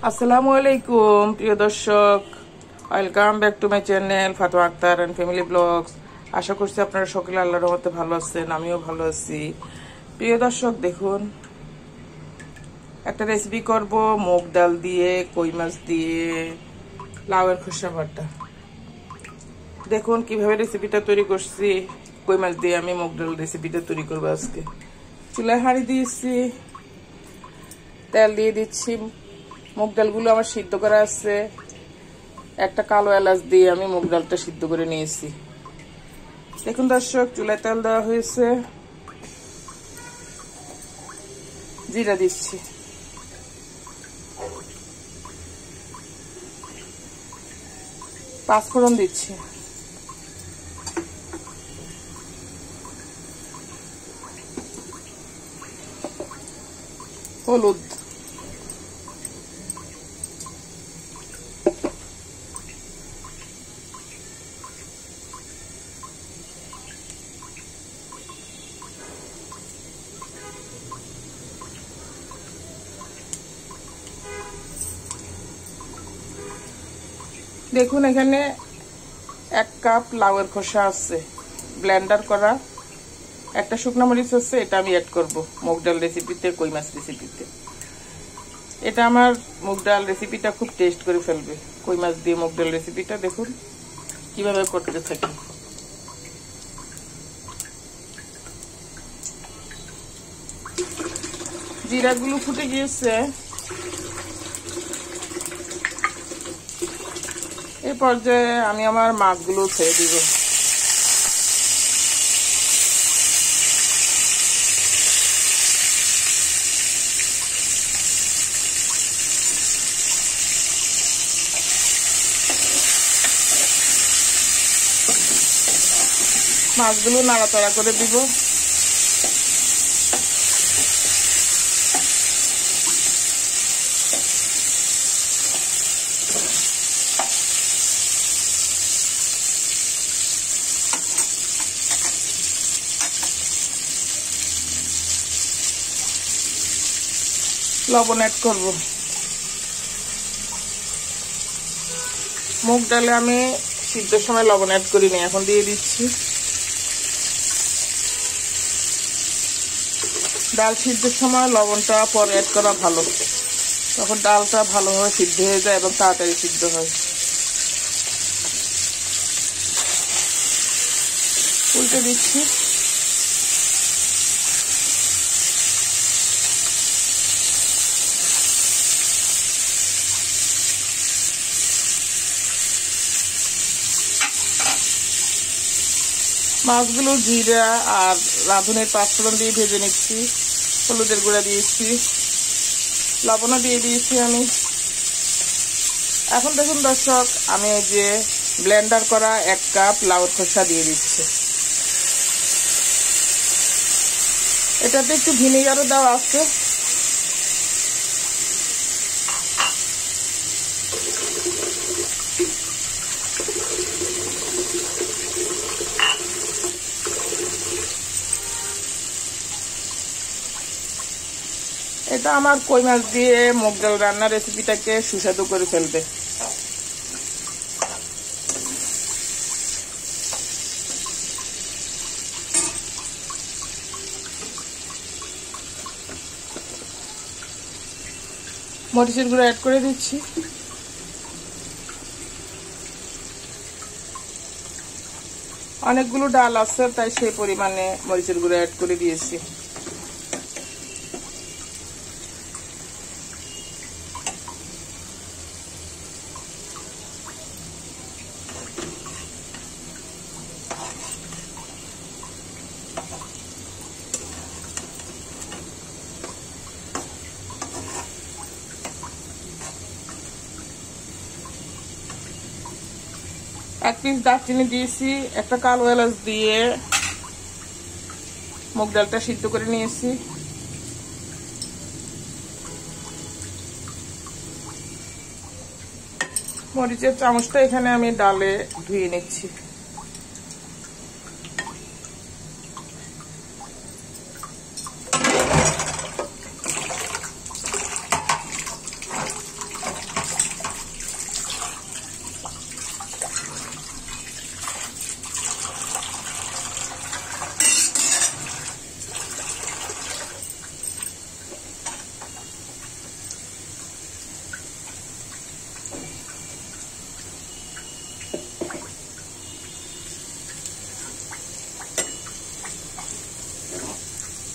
আসসালামু আলাইকুম প্রিয় দর্শক, welcome back to my channel Fatema Akter and family blogs. আশা করছি আপনারা সকলে আল্লাহর রহমতে ভালো আছেন, আমিও ভালো আছি। প্রিয় দর্শক, দেখুন একটা রেসিপি করব মুগ ডাল দিয়ে, কই মাছ দিয়ে, লাউয়ের খোসা বাটা। দেখুন কিভাবে রেসিপিটা তৈরি করছি। কই মাছ দিয়ে আমি মুগ ডাল রেসিপিটা তৈরি করবো আজকে। চুলায় হাঁড়ি দিয়েছি, তেল দিয়ে দিচ্ছি। মুগ ডালগুলো আমার সিদ্ধ করা আছে। একটা কালো এলাচ দিয়ে আমি মুগ ডালটা সিদ্ধ করে নিয়েছি। দেখুন দর্শক, চুলায় তেল দেওয়া হয়েছে, জিরা দিচ্ছি, পাঁচফোড়ন দিচ্ছি, হলুদ, দেখুন এখানে 1 কাপ লাউয়ের খোসা আছে ব্লেন্ডার করা। একটা শুকনো মরিচ আছে, এটা আমি অ্যাড করব মুগ ডাল রেসিপিতে, কই মাছ রেসিপিতে। এটা আমার মুগ ডাল রেসিপিটা খুব টেস্ট করে ফেলবে। কই মাছ দিয়ে মুগ ডাল রেসিপিটা দেখুন কিভাবে করতে থাকি। জিরাগুলো ফুটে গিয়েছে, এই পর্যায়ে আমি আমার মাছগুলো ছেড়ে দিব। মাছগুলো নাড়াচাড়া করে দিব। লবণ অ্যাড করব। মুগ ডালে আমি সিদ্ধের সময় লবণ অ্যাড করিনি, এখন দিয়ে দিচ্ছি। ডাল সিদ্ধের সময় লবণটা পরে অ্যাড করা ভালো, তখন ডালটা ভালোভাবে সিদ্ধ হয়ে যায় এবং তাড়াতাড়ি সিদ্ধ হয়। উল্টে দিচ্ছি। মাছগুলো জিরা আর রাঁধুনির পাঁচফোড়ন দিয়ে ভেজে নিচ্ছি। হলুদের গুঁড়া দিয়েছি, লবণও দিয়ে দিয়েছি আমি। এখন দেখুন দর্শক, আমি এই যে ব্লেন্ডার করা 1 কাপ লাউয়ের খোসা দিয়ে দিচ্ছি। এটাতে একটু ভিনেগারও দেওয়া আছে। এটা আমার কই মাছ দিয়ে মুগ ডাল রান্নার রেসিপিটাকে সুস্বাদু করে ফেলবে। মরিচের গুঁড়ো অ্যাড করে দিচ্ছি। অনেকগুলো ডাল আছে, তাই সেই পরিমাণে মরিচের গুঁড়ো অ্যাড করে দিয়েছি। এক পিস দারচিনি দিয়েছি, একটা কালো এলাচ দিয়ে মুগ ডালটা সিদ্ধ করে নিয়েছি। মরিচের চামচটা এখানে আমি ডালে ধুয়ে নিচ্ছি।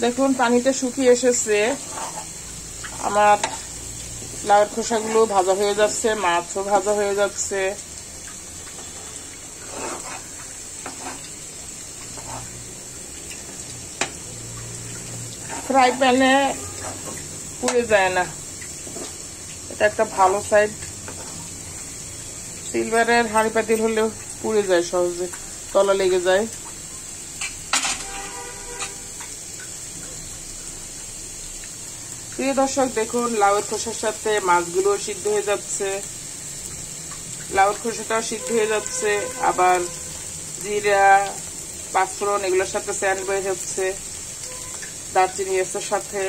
দেখুন পানিটা শুকিয়ে এসেছে, আমার লাউয়ের খোসাগুলো ভাজা হয়ে যাচ্ছে, মাছও ভাজা হয়ে যাচ্ছে। ফ্রাই প্যানে পুড়ে যায় না, এটা একটা ভালো সাইড। সিলভারের হাঁড়ি পাতিল হলেও পুড়ে যায় সহজে, তলা লেগে যায়। প্রিয় দর্শক দেখুন লাউয়ের খোসার সাথে মাছগুলো সিদ্ধ হয়ে যাচ্ছে, লাউয়ের খোসাটাও সিদ্ধ হয়ে যাচ্ছে, আবার জিরা পাঁচফোড়ন এগুলোর সাথে স্যান্ড বের হচ্ছে, দারচিনি এর সাথে।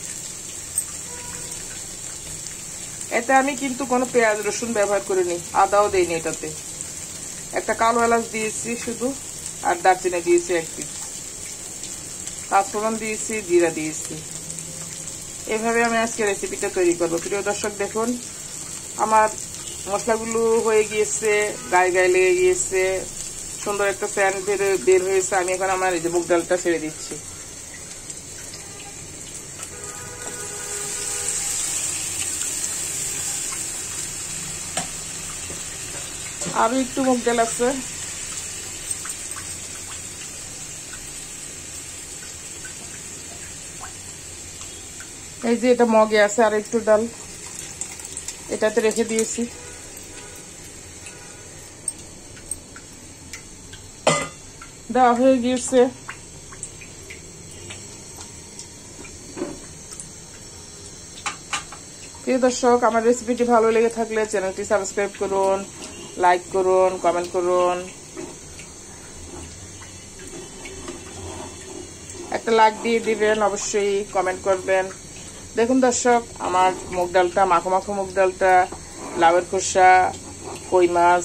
এতে আমি কিন্তু কোনো পেঁয়াজ রসুন ব্যবহার করিনি, আদাও দেইনি এটাতে। একটা কালো এলাচ দিয়েছি শুধু, আর দারচিনি দিয়েছি এক পিস, পাঁচফোড়ন দিয়েছি, জিরা দিয়েছি। এভাবে আমি আজকে রেসিপিটা তৈরি করবো। প্রিয় দর্শক দেখুন আমার মশলাগুলো হয়ে গিয়েছে, গায়ে গায়ে লেগে গিয়েছে, সুন্দর একটা স্যান্ড বের হয়েছে। আমি এখন আমার এই যে মুগ ডালটা ছেড়ে দিচ্ছি। আরো একটু মুগ ডাল আছে, এই যে এটা মগে আছে, আর একটু ডাল এটাতে রেখে দিয়েছি। দেওয়া হয়ে গিয়েছে। প্রিয় দর্শক আমার রেসিপিটি ভালো লেগে থাকলে চ্যানেলটি সাবস্ক্রাইব করুন, লাইক করুন, কমেন্ট করুন। একটা লাইক দিয়ে দিবেন, অবশ্যই কমেন্ট করবেন। দেখুন দর্শক আমার মুগ ডালটা, মাখো মাখো মুগ ডালটা, লাউয়ের খোসা, কই মাছ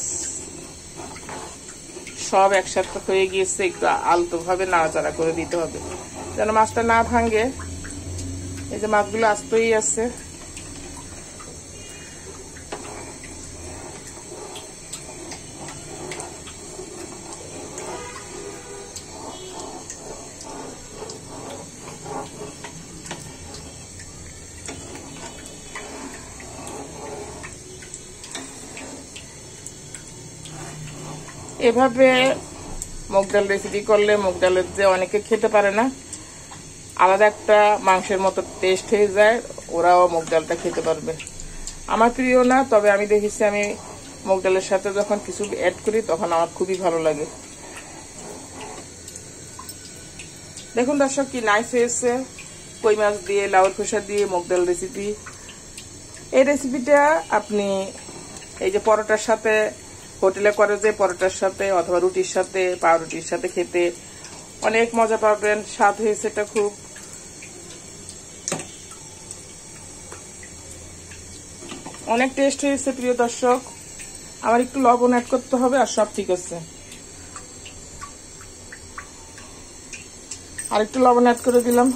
সব একসাথে হয়ে গিয়েছে। একটু আলতো ভাবে নাড়াচাড়া করে দিতে হবে যেন মাছটা না ভাঙে। এই যে মাছগুলো আস্তই আছে। এভাবে মুগ ডাল রেসিপি করলে মুগ ডালের যে অনেকে খেতে পারে না, আলাদা একটা মাংসের মতো টেস্ট হয়ে যায়, ওরাও মুগ ডালটা খেতে পারবে। আমার প্রিয় না, তবে আমি দেখেছি আমি মুগ ডালের সাথে যখন কিছু অ্যাড করি তখন আমার খুবই ভালো লাগে। দেখুন দর্শক কি নাইস হয়েছে, কই মাছ দিয়ে লাউয়ের খোসা দিয়ে মুগ ডাল রেসিপি। এই রেসিপিটা আপনি এই যে পরোটার সাথে, হোটেলে করে যে পরোটার সাথে অথবা রুটির সাথে, পাউরুটির সাথে খেতে অনেক মজা পাবেন। স্বাদ হয়েছে এটা খুব। অনেক টেস্ট হয়েছে প্রিয় দর্শক। আমার একটু লবণ অ্যাড করতে হবে, আর সব ঠিক আছে। আর একটু লবণ অ্যাড করে দিলাম।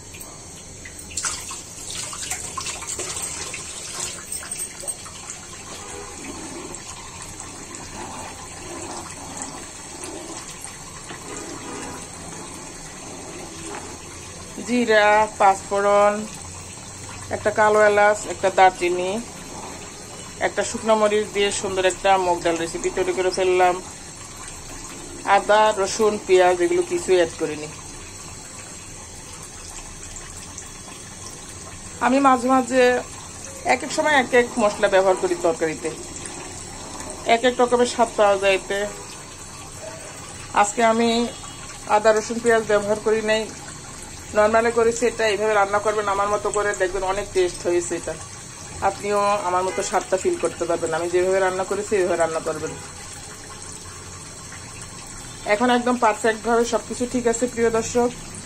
জিরা, পাঁচফোড়ন, একটা কালো এলাচ, একটা দারচিনি, একটা শুকনো মরিচ দিয়ে সুন্দর একটা মুগ ডাল রেসিপি তৈরি করে ফেললাম। আদা, রসুন, পেঁয়াজ এগুলো কিছুই অ্যাড করিনি। আমি মাঝে মাঝে এক এক সময় এক এক মশলা ব্যবহার করি তরকারিতে, এক এক রকমের স্বাদ পাওয়া যায় এতে। আজকে আমি আদা, রসুন, পেঁয়াজ ব্যবহার করি নাই, নর্মালি করেছি। এটা এইভাবে রান্না করবেন আমার মতো করে, দেখবেন অনেক টেস্ট হয়েছে। এটা আপনিও আমার মতো স্বাদটা ফিল করতে পারবেন। আমি যেভাবে রান্না করেছি এইভাবে রান্না করবেন। এখন একদম পারফেক্ট ভাবে সবকিছু ঠিক আছে প্রিয় দর্শক।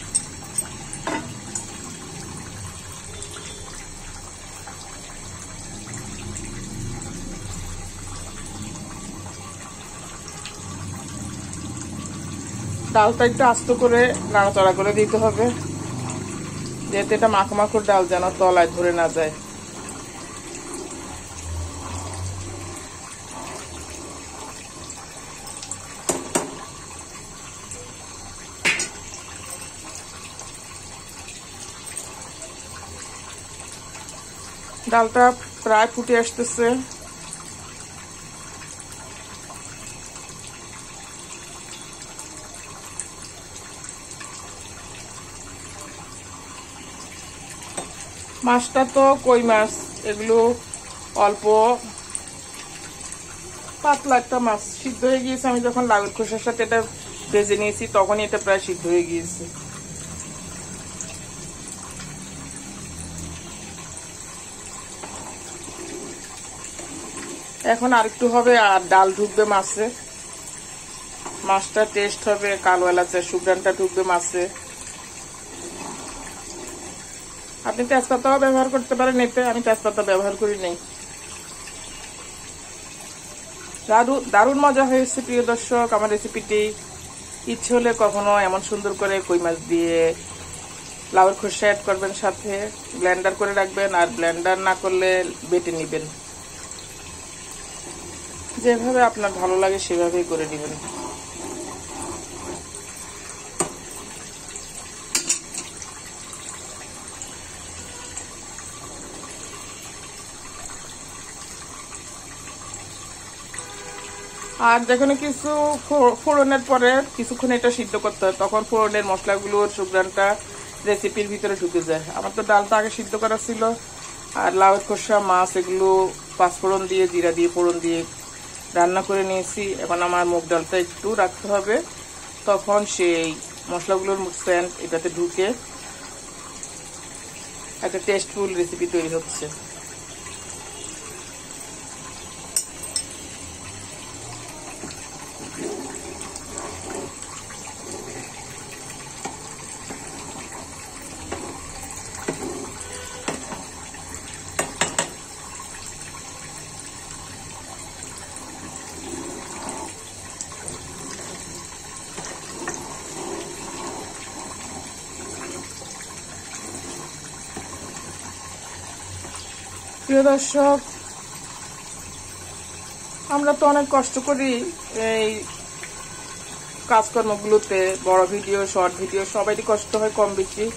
ডালটা একটু আস্ত করে নাড়াচাড়া করে দিতে হবে, যেহেতু এটা মাখো মাখোর ডাল, যেন তলায় ধরে না যায়। ডালটা প্রায় ফুটে আসতেছে। মাছটা তো কই মাছ, এগুলো অল্প পাতলা একটা মাছ, সিদ্ধ হয়ে গিয়েছে। আমি যখন লাউয়ের খোসার সাথে এটা ভেজে নিয়েছি তখনই এটা প্রায় সিদ্ধ হয়ে গিয়েছে। এখন আরেকটু হবে আর ডাল ঢুকবে মাছে, মাছটা টেস্ট হবে, কালো এলাচের সুঘ্রাণটা ঢুকবে মাছে। আপনি তেজপাতাও ব্যবহার করতে পারেন এতে, আমি তেজপাতা ব্যবহার করি নাই। দারুণ মজা হয়েছে প্রিয় দর্শক আমার রেসিপিটি। ইচ্ছে হলে কখনো এমন সুন্দর করে কই মাছ দিয়ে লাউয়ের খোসা অ্যাড করবেন, সাথে ব্লেন্ডার করে রাখবেন, আর ব্লেন্ডার না করলে বেটে নেবেন। যেভাবে আপনার ভালো লাগে সেভাবেই করে নেবেন। আর যেখানে কিছু ফোড়নের পরে কিছুক্ষণ এটা সিদ্ধ করতে হয়, তখন ফোড়নের মশলাগুলোর সুঘ্রাণটা রেসিপির ভিতরে ঢুকে যায়। আমার তো ডালটা আগে সিদ্ধ করা ছিল, আর লাউয়ের খোসা মাছ এগুলো পাঁচফোড়ন দিয়ে জিরা দিয়ে ফোড়ন দিয়ে রান্না করে নিয়েছি। এখন আমার মুগ ডালটা একটু রাখতে হবে, তখন সেই মশলাগুলোর সেন্ট এটাতে ঢুকে একটা টেস্টফুল রেসিপি তৈরি হচ্ছে। প্রিয় দর্শক, আমরা তো অনেক কষ্ট করি এই কাজকর্মগুলোতে, বড় ভিডিও শর্ট ভিডিও সবারই কষ্ট হয় কম বেশি।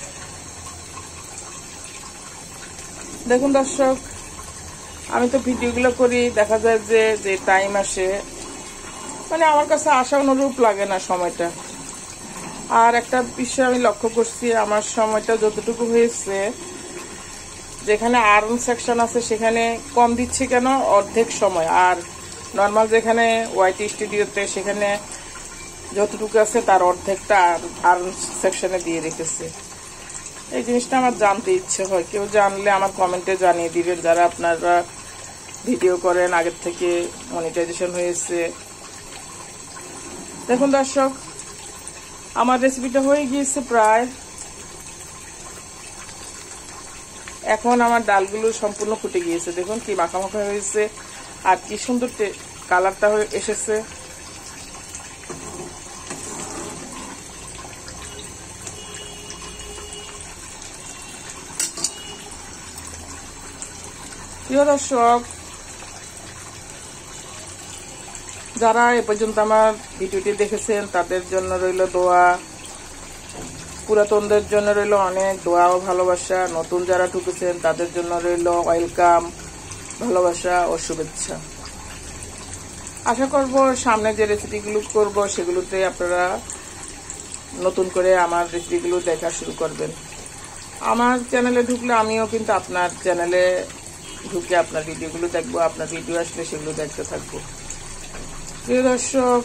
দেখুন দর্শক, আমি তো ভিডিওগুলো করি, দেখা যায় যে টাইম আসে, মানে আমার কাছে আশা অনুরূপ লাগে না সময়টা। আর একটা বিষয় আমি লক্ষ্য করছি, আমার সময়টা যতটুকু হয়েছে, যেখানে আর্ন সেকশন আছে সেখানে কম দিচ্ছে কেন, অর্ধেক সময়। আর নর্মাল যেখানে ওয়াইটি স্টুডিওতে সেখানে যতটুকু আছে তার অর্ধেকটা আর্ন সেকশনে দিয়ে রেখেছে। এই জিনিসটা আমার জানতে ইচ্ছে হয়, কেউ জানলে আমার কমেন্টে জানিয়ে দিবেন, যারা আপনারা ভিডিও করেন আগের থেকে মনিটাইজেশন হয়েছে। দেখুন দর্শক, আমার রেসিপিটা হয়ে গিয়েছে প্রায়। এখন আমার ডালগুলো সম্পূর্ণ ফুটে গিয়েছে, দেখুন কি মাখা মাখা হয়েছে আর কি সুন্দর কালারটা এসেছে। প্রিয় দর্শক, যারা এ পর্যন্ত আমার ভিডিওটি দেখেছেন তাদের জন্য রইল দোয়া, পুরাতনদের জন্য রইল অনেক দোয়া ও ভালোবাসা, নতুন যারা ঢুকেছেন তাদের জন্য রইল ওয়েলকাম, ভালোবাসা ও শুভেচ্ছা। আশা করব সামনে যে রেসিপিগুলো করব সেগুলোতে আপনারা নতুন করে আমার রেসিপিগুলো দেখা শুরু করবেন। আমার চ্যানেলে ঢুকলে আমিও কিন্তু আপনার চ্যানেলে ঢুকে আপনার ভিডিওগুলো দেখবো, আপনার ভিডিও আসলে সেগুলো দেখতে থাকবো। প্রিয় দর্শক,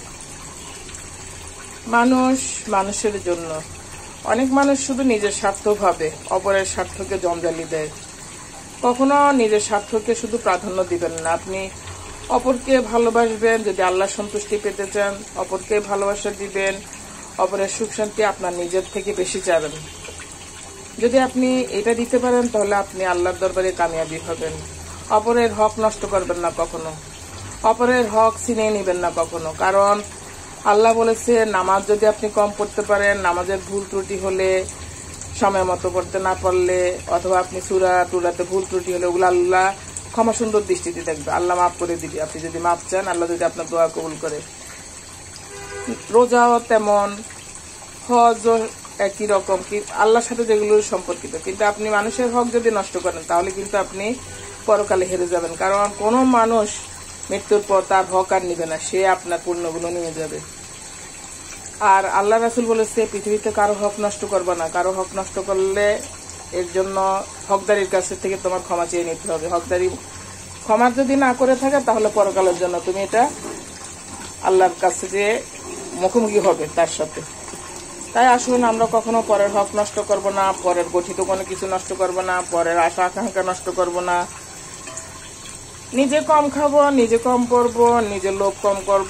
মানুষ মানুষের জন্য, অনেক মানুষ শুধু নিজের স্বার্থ ভাবে, অপরের স্বার্থকে জঞ্জালি দেয়। কখনো নিজের স্বার্থকে শুধু প্রাধান্য দিবেন না। আপনি অপরকে ভালোবাসবেন, যদি আল্লাহ সন্তুষ্টি পেতে চান অপরকে ভালোবাসা দিবেন, অপরের সুখ শান্তি আপনার নিজের থেকে বেশি চাবেন। যদি আপনি এটা দিতে পারেন তাহলে আপনি আল্লাহর দরবারে কামিয়াবি হবেন। অপরের হক নষ্ট করবেন না কখনো, অপরের হক ছিনিয়ে নেবেন না কখনো। কারণ আল্লাহ বলেছে, নামাজ যদি আপনি কম পড়তে পারেন, নামাজের ভুল ত্রুটি হলে, সময় মতো পড়তে না পারলে, অথবা আপনি সূরা টুরাতে ভুল ত্রুটি হলে, ওগুলো আল্লাহ ক্ষমা সুন্দর দৃষ্টিতে দেখবে, আল্লাহ মাফ করে দিবে। আপনি যদি মাফ চান, আল্লাহ যদি আপনার দোয়া কবুল করে। রোজাও তেমন, হজ একই রকম, কি আল্লাহর সাথে যেগুলো সম্পর্কিত। কিন্তু আপনি মানুষের হক যদি নষ্ট করেন তাহলে কিন্তু আপনি পরকালে হেরে যাবেন, কারণ কোনো মানুষ মৃত্যুর পর তার হক আর নিবে না, সে আপনার পুণ্যগুলো নিয়ে যাবে। আর আল্লাহ রাসূল বলেছে পৃথিবীতে কারো হক নষ্ট করবে না, কারো হক নষ্ট করলে এর জন্য হকদারির কাছ থেকে তোমার ক্ষমা চেয়ে নিতে হবে। হকদারি ক্ষমা যদি না করে থাকে তাহলে পরকালের জন্য তুমি এটা আল্লাহর কাছে যে মুখোমুখি হবে তার সাথে। তাই আসুন আমরা কখনো পরের হক নষ্ট করব না, পরের গঠিত কোনো কিছু নষ্ট করব না, পরের আশা আকাঙ্ক্ষা নষ্ট করব না। নিজে কম খাবো, নিজে কম পরবো, নিজের লোভ কম করব,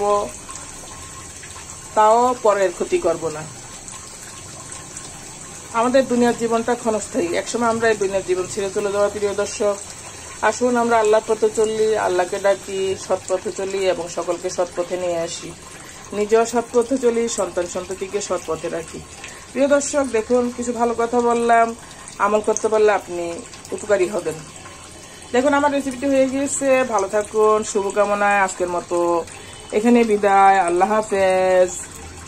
তাও পরের ক্ষতি করব না। আমাদের দুনিয়ার জীবনটা ক্ষণস্থায়ী, একসময় আমরা এই দুনিয়ার জীবন ছেড়ে চলে যাওয়া। প্রিয় দর্শক, আসুন আমরা আল্লাহর পথে চলি, আল্লাহকে ডাকি, সৎ পথে চলি এবং সকলকে সৎ পথে নিয়ে আসি। নিজেও সৎ পথে চলি, সন্তান সন্ততিকে সৎ পথে রাখি। প্রিয় দর্শক, দেখুন কিছু ভালো কথা বললাম, আমল করতে পারলে আপনি উপকারী হবেন। দেখুন আমার রেসিপিটি হয়ে গিয়েছে। ভালো থাকুন, শুভকামনায় আজকের মতো এখানে বিদায়। আল্লাহ হাফেজ।